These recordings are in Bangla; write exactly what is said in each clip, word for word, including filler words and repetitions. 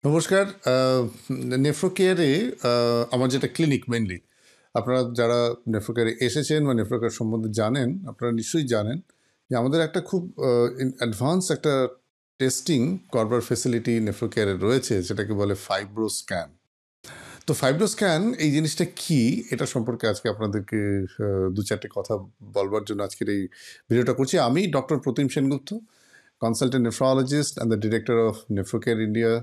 নমস্কার। নেফ্রোকেয়ারে আমার যেটা ক্লিনিক মেনলি, আপনারা যারা নেফ্রোকেয়ারে এসেছেন বা নেফ্রোকেয়ার সম্বন্ধে জানেন, আপনারা নিশ্চয়ই জানেন যে আমাদের একটা খুব অ্যাডভান্স একটা টেস্টিং করবার ফেসিলিটি নেফ্রোকেয়ারে রয়েছে, যেটাকে বলে ফাইব্রো স্ক্যান। তো ফাইব্রো স্ক্যান এই জিনিসটা কি, এটা সম্পর্কে আজকে আপনাদেরকে আহ, দু চারটে কথা বলবার জন্য আজকের এই ভিডিওটা করছি। আমি doctor Pratim Sengupta, consultant nephrologist and the director of Nephrocare India.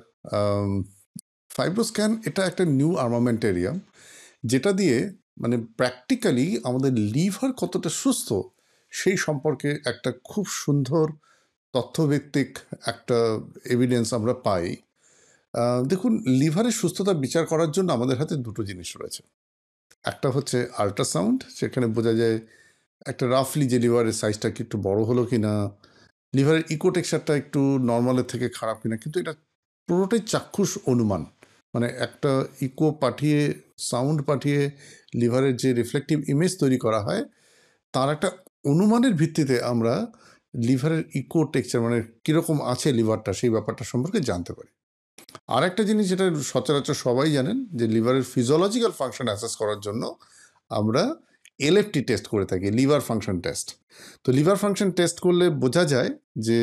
Fibroscan এটা একটা নিউ আর্মামেন্টেরিয়াম, যেটা দিয়ে মানে প্র্যাকটিক্যালি আমাদের লিভার কতটা সুস্থ সেই সম্পর্কে একটা খুব সুন্দর তথ্যভিত্তিক একটা এভিডেন্স আমরা পাই। আহ, দেখুন, লিভারের সুস্থতা বিচার করার জন্য আমাদের হাতে দুটো জিনিস রয়েছে। একটা হচ্ছে আল্ট্রাসাউন্ড, সেখানে বোঝা যায় একটা রাফলি যে লিভারের সাইজটা কি একটু বড় হলো কিনা, লিভারের ইকো টেক্সচারটা একটু নর্মালের থেকে খারাপ কিনা, কিন্তু এটা পুরোটাই চাক্ষুষ অনুমান। মানে একটা ইকো পাঠিয়ে, সাউন্ড পাঠিয়ে লিভারের যে রিফ্লেকটিভ ইমেজ তৈরি করা হয়, তার একটা অনুমানের ভিত্তিতে আমরা লিভারের ইকো টেক্সচার মানে কীরকম আছে লিভারটা, সেই ব্যাপারটা সম্পর্কে জানতে পারি। আর একটা জিনিস যেটা সচরাচর সবাই জানেন, যে লিভারের ফিজিওলজিক্যাল ফাংশন অ্যাসেস করার জন্য আমরা এলএফটি টেস্ট করে থাকি, লিভার ফাংশন টেস্ট। তো লিভার ফাংশন টেস্ট করলে বোঝা যায় যে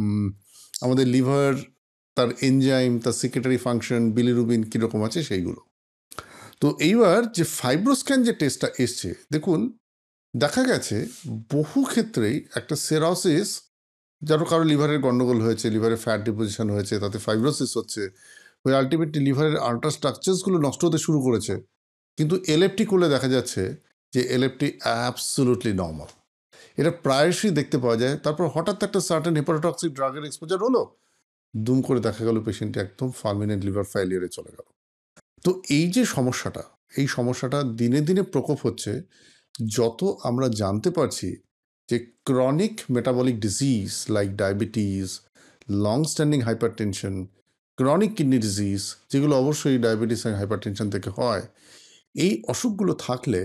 আমাদের লিভার, তার এনজাইম, তার সিক্রেটারি ফাংশন, বিলিরুবিন কীরকম আছে সেইগুলো। তো এইবার যে ফাইব্রোস্ক্যান যে টেস্টটা এসছে, দেখুন দেখা গেছে বহু ক্ষেত্রেই একটা সেরোসিস, যারও কারো লিভারের গন্ডগোল হয়েছে, লিভারে ফ্যাট ডিপোজিশন হয়েছে, তাতে ফাইব্রোসিস হচ্ছে, ওই আলটিমেটলি লিভারের আল্ট্রা স্ট্রাকচার্সগুলো নষ্ট হতে শুরু করেছে। কিন্তু এলএফটি করলে দেখা যাচ্ছে যে এলএফটি অ্যাবসোলুটলি নর্মাল। এটা প্রায়শই দেখতে পাওয়া যায়। তারপর হঠাৎ একটা সার্টেন হেপাটোটক্সিক ড্রাগের এক্সপোজার হলো, দুম করে দেখা গেল পেশেন্টটি একদম পার্মানেন্ট লিভার ফেলিয়ারে চলে গেল। তো এই যে সমস্যাটা, এই সমস্যাটা দিনে দিনে প্রকোপ হচ্ছে। যত আমরা জানতে পারছি যে chronic metabolic disease like diabetes, long standing hypertension, chronic kidney disease, যেগুলো অবশ্যই ডায়াবেটিস আর হাইপারটেনশন থেকে হয়, এই অসুখগুলো থাকলে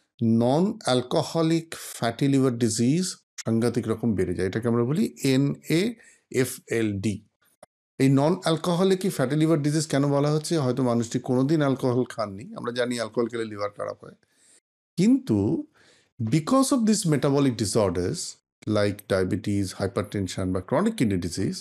non alcoholic fatty liver disease সাংঘাতিক রকম বেড়ে যায়। এটাকে আমরা বলি N A F L D. এই non alcoholic fatty liver disease কেন বলা হচ্ছে? হয়তো মানুষটি কোনোদিন অ্যালকোহল খাননি, আমরা জানি অ্যালকোহল খেলে লিভার খারাপ হয়, কিন্তু because of this metabolic disorders like diabetes, hypertension বা ক্রনিক কিডনি ডিজিজ,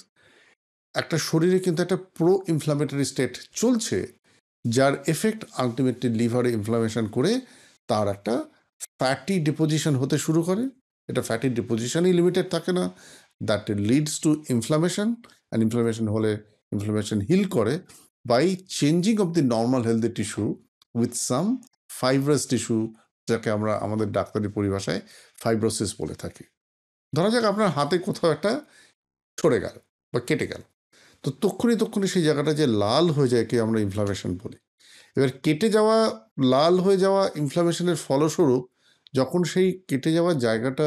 একটা শরীরে কিন্তু একটা প্রো ইনফ্লামেটরি স্টেট চলছে, যার এফেক্ট আলটিমেটলি লিভারে ইনফ্লামেশন করে তার একটা ফ্যাটি ডিপোজিশন হতে শুরু করে। এটা ফ্যাটি ডিপোজিশনই লিমিটেড থাকে না, that leads to inflammation, and inflammation হলে ইনফ্লামেশন হিল করে by changing of the normal healthy tissue with some fibrous tissue, যাকে আমরা আমাদের ডাক্তারি পরিভাষায় ফাইব্রোসিস বলে থাকি। ধরা যাক আপনার হাতে কোথাও একটা ছড়ে গেল বা কেটে গেল, তো তক্ষুনি তক্ষুনি সেই জায়গাটা যে লাল হয়ে যায়, কে আমরা ইনফ্লামেশন বলি। এবার কেটে যাওয়া, লাল হয়ে যাওয়া ইনফ্লামেশনের ফলস্বরূপ যখন সেই কেটে যাওয়া জায়গাটা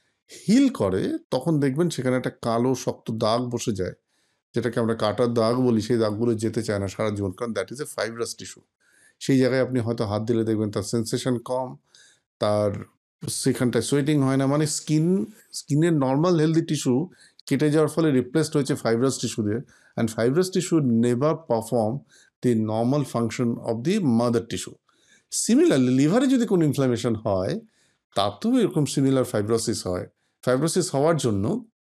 হিল করে, তখন দেখবেন সেখানে একটা কালো শক্ত দাগ বসে যায়, যেটাকে আমরা কাটার দাগ বলি। সেই দাগগুলো যেতে চায় না সারা জীবন, কারণ that is a fibrous tissue. সেই জায়গায় আপনি হয়তো হাত দিলে দেখবেন তার সেন্সেশন কম, তার সেখানটায় সোয়েটিং হয় না। মানে স্কিন স্কিনের নর্মাল হেলদি টিস্যু কেটে যাওয়ার ফলে রিপ্লেসড হয়েছে ফাইব্রাস টিস্যু দিয়ে, and fibrous tissue never perform the normal function of the mother tissue. Similarly লিভারে যদি কোনো ইনফ্লামেশন হয়, তাতেও এরকম সিমিলার ফাইব্রোসিস হয়। ফাইব্রোসিস হওয়ার জন্য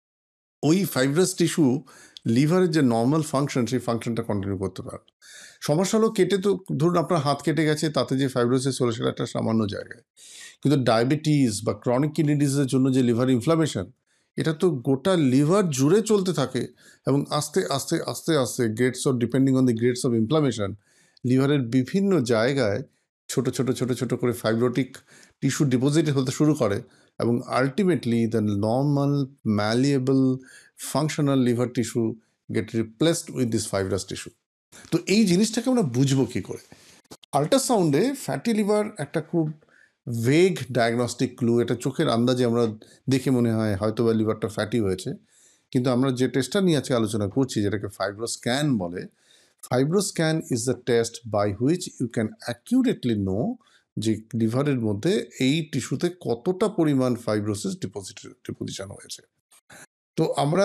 ওই ফাইব্রাস টিস্যু লিভারের যে নর্মাল ফাংশন, সেই ফাংশনটা কন্টিনিউ করতে পারে। সমস্যা হলো কেটে, তো ধরুন আপনার হাত কেটে গেছে, তাতে যে ফাইব্রোসিস হলো সেটা একটা সামান্য জায়গায়, কিন্তু ডায়াবেটিস বা ক্রনিক কিডনি ডিজিজের জন্য যে লিভার ইনফ্লামেশন, এটা তো গোটা লিভার জুড়ে চলতে থাকে, এবং আস্তে আস্তে আস্তে আস্তে grades of, depending on the grades of inflammation, লিভারের বিভিন্ন জায়গায় ছোট ছোট ছোট ছোট করে ফাইব্রোটিক টিস্যু ডিপোজিট হতে শুরু করে, এবং ultimately the normal malleable functional liver tissue get replaced with this fibrous tissue. তো এই জিনিসটাকে আমরা বুঝবো কী করে? আল্ট্রাসাউন্ডে ফ্যাটি লিভার একটা খুব ভেগ ডায়াগনস্টিক ক্লু। এটা চোখের আন্দাজে আমরা দেখে মনে হয় হয়তো বা লিভারটা ফ্যাটি হয়েছে, কিন্তু আমরা যে টেস্টটা নিয়ে আজকে আলোচনা করছি, যেটাকে ফাইব্রো স্ক্যান বলে, fibro scan is the test by which you can accurately know যে লিভারের মধ্যে এই টিস্যুতে কতটা পরিমাণ ফাইব্রোসিস ডিপোজিট ডিপোজিশন হয়েছে। তো আমরা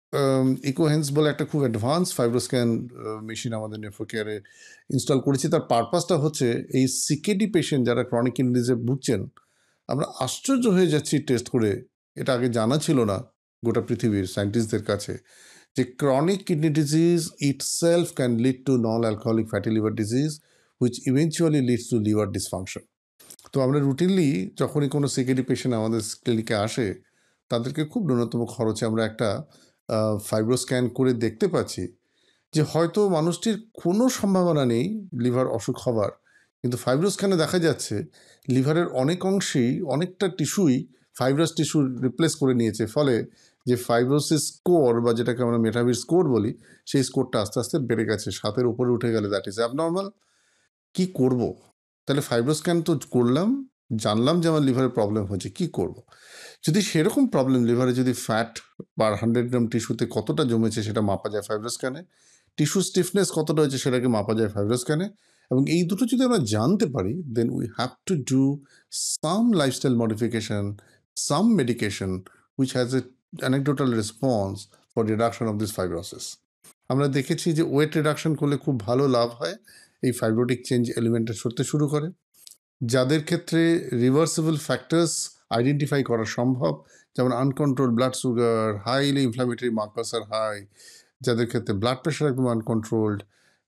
ইকোহেন্স বলে একটা খুব অ্যাডভান্স ফাইব্রোস্ক্যান মেশিন আমাদের নেফ্রোকেয়ারে ইনস্টল করেছি। তার পারপাসটা হচ্ছে এই সিকেডি পেশেন্ট যারা ক্রনিক কিডনি ডিজিজে ভুগছেন, আমরা আশ্চর্য হয়ে যাচ্ছি টেস্ট করে, এটা আগে জানা ছিল না গোটা পৃথিবীর সায়েন্টিস্টদের কাছে, যে chronic kidney disease itself can lead to non alcoholic fatty liver disease which eventually leads to liver dysfunction. তো আমরা রুটিনলি যখনই কোনো সিকেডি পেশেন্ট আমাদের ক্লিনিকে আসে, তাদেরকে খুব ন্যূনতম খরচে আমরা একটা ফাইব্রো স্ক্যান করে দেখতে পাচ্ছি যে হয়তো মানুষটির কোনো সম্ভাবনা নেই লিভার অসুখ হবার, কিন্তু ফাইব্রো স্ক্যানে দেখা যাচ্ছে লিভারের অনেক অংশেই, অনেকটা টিস্যুই ফাইব্রাস টিস্যু রিপ্লেস করে নিয়েছে, ফলে যে ফাইব্রোসিস স্কোর বা যেটাকে আমরা মেটাভির স্কোর বলি, সেই স্কোরটা আস্তে আস্তে বেড়ে গেছে, সাতের উপরে উঠে গেলে দ্যাট ইজ অ্যাবনর্মাল। কি করব? তাহলে ফাইব্রো স্ক্যান তো করলাম, জানলাম যে আমার লিভারের প্রবলেম হচ্ছে, কি করব? যদি সেরকম প্রবলেম লিভারে, যদি ফ্যাট পার হান্ড্রেড গ্রাম টিস্যুতে কতটা জমেছে সেটা মাপা যায় ফাইব্রো স্ক্যানে, টিস্যু স্টিফনেস কতটা হয়েছে সেটাকে মাপা যায় ফাইব্রো স্ক্যানে, এবং এই দুটো যদি আমরা জানতে পারি, then we have to do some lifestyle modification, some medication which has a anecdotal response for reduction of this fibrosis. আমরা দেখেছি যে ওয়েট রিডাকশন করলে খুব ভালো লাভ হয়, এই ফাইব্রোটিক চেঞ্জ এলিমেন্টটা সরতে শুরু করে। যাদের ক্ষেত্রে রিভার্সিবল ফ্যাক্টরস আইডেন্টিফাই করা সম্ভব, যেমন uncontrol blood sugar, highly inflammatory markers আর হাই, যাদের ক্ষেত্রে ব্লাড প্রেশার একদম আনকন্ট্রোলড,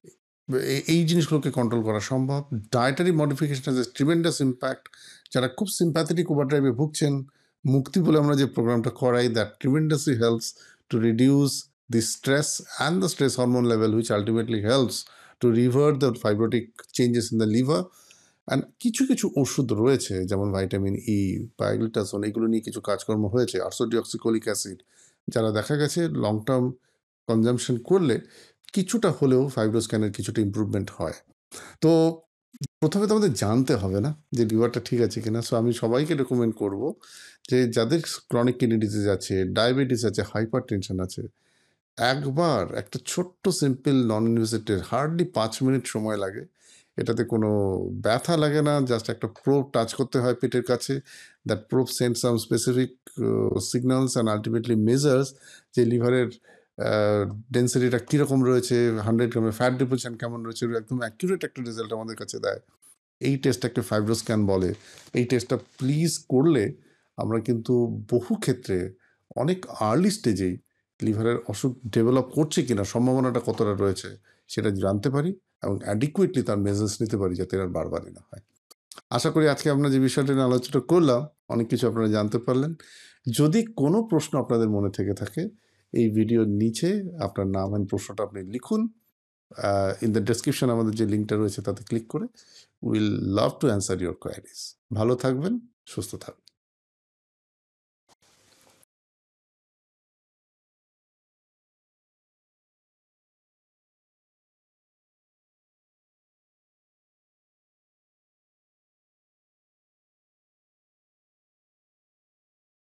এই জিনিসগুলোকে কন্ট্রোল করা সম্ভব। Dietary modification has a tremendous impact. যারা খুব সিম্প্যাথেটিক ওভারড্রাইভে ভুগছেন, মুক্তি বলে আমরা যে প্রোগ্রামটা করাই, that tremendously helps to reduce the stress and the stress hormone level which ultimately helps to revert the fibrotic changes in the liver. And কিছু কিছু ওষুধ রয়েছে, যেমন ভাইটামিন ই, পাইগ্লিটাসন, এগুলো নিয়ে কিছু কাজকর্ম হয়েছে, আরসোডিঅক্সিকোলিক অ্যাসিড, যারা দেখা গেছে লং টার্ম কনজামশন করলে কিছুটা হলেও ফাইব্রোস্ক্যানের কিছুটা ইম্প্রুভমেন্ট হয়। তো প্রথমে তো আমাদের জানতে হবে না যে লিভারটা ঠিক আছে কিনা। সো আমি সবাইকে রেকমেন্ড করব যে যাদের ক্রনিক কিডনি ডিজিজ আছে, ডায়াবেটিস আছে, হাইপার টেনশন আছে, একবার একটা ছোট্ট সিম্পল নন ইনভেসিভ, হার্ডলি পাঁচ মিনিট সময় লাগে, এটাতে কোনো ব্যথা লাগে না, জাস্ট একটা প্রোব টাচ করতে হয় পেটের কাছে, that probe send some specific signals and ultimately measures যে লিভারের ডেন্সিটিটা কীরকম রয়েছে, হান্ড্রেড গ্রামের ফ্যাট ডিপোজিশন কেমন রয়েছে, একদম অ্যাকিউরেট একটা রেজাল্ট আমাদের কাছে দেয়। এই টেস্টটাকে ফাইব্রো স্ক্যান বলে। এই টেস্টটা প্লিজ করলে আমরা কিন্তু বহু ক্ষেত্রে অনেক আর্লি স্টেজেই লিভারের অসুখ ডেভেলপ করছে কিনা, সম্ভাবনাটা কতটা রয়েছে সেটা জানতে পারি, এবং অ্যাডিকুয়েটলি তার মেজার্স নিতে পারি যাতে আর বারবারই না হয়। আশা করি আজকে আমরা যে বিষয়টা নিয়ে আলোচনা করলাম, অনেক কিছু আপনারা জানতে পারলেন। যদি কোনো প্রশ্ন আপনাদের মনে থেকে থাকে, এই ভিডিওর নিচে আপনার নাম এবং প্রশ্নটা আপনি লিখুন। ইন দ্য ডেসক্রিপশন আমাদের যে লিঙ্কটা রয়েছে তাতে ক্লিক করে will love to answer your queries. ভালো থাকবেন, সুস্থ থাকবেন।